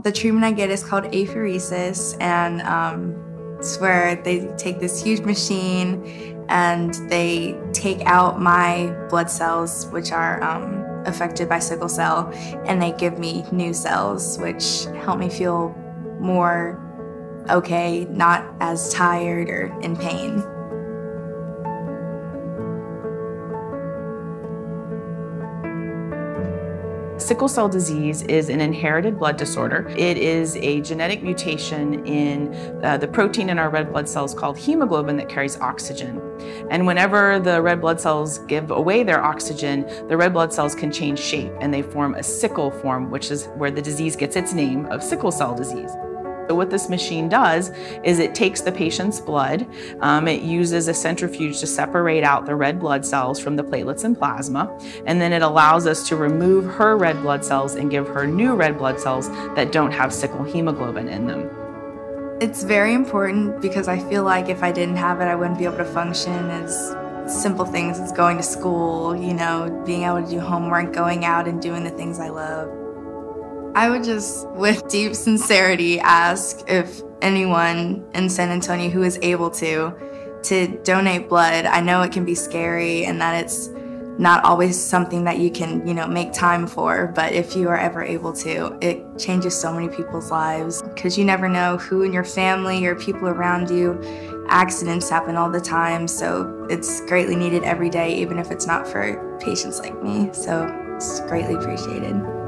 The treatment I get is called apheresis, and it's where they take this huge machine and they take out my blood cells, which are affected by sickle cell, and they give me new cells, which help me feel more okay, not as tired or in pain. Sickle cell disease is an inherited blood disorder. It is a genetic mutation in the protein in our red blood cells called hemoglobin that carries oxygen. And whenever the red blood cells give away their oxygen, the red blood cells can change shape and they form a sickle form, which is where the disease gets its name of sickle cell disease. So what this machine does is it takes the patient's blood, it uses a centrifuge to separate out the red blood cells from the platelets and plasma, and then it allows us to remove her red blood cells and give her new red blood cells that don't have sickle hemoglobin in them. It's very important because I feel like if I didn't have it, I wouldn't be able to function as simple things as going to school, you know, being able to do homework, going out and doing the things I love. I would just, with deep sincerity, ask if anyone in San Antonio who is able to donate blood. I know it can be scary and that it's not always something that you can, you know, make time for, but if you are ever able to, it changes so many people's lives because you never know who in your family or people around you. Accidents happen all the time, so it's greatly needed every day, even if it's not for patients like me, so it's greatly appreciated.